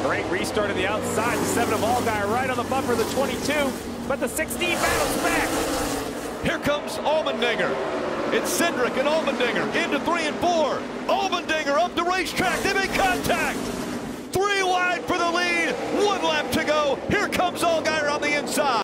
Great restart of the outside. The 7 of Allgaier right on the bumper of the 22, but the 16 battles back. Here comes Allmendinger. It's Cindric and Allmendinger into 3 and 4. Allmendinger up the racetrack. They make contact. 3 wide for the lead. 1 lap to go. Here comes Allgaier.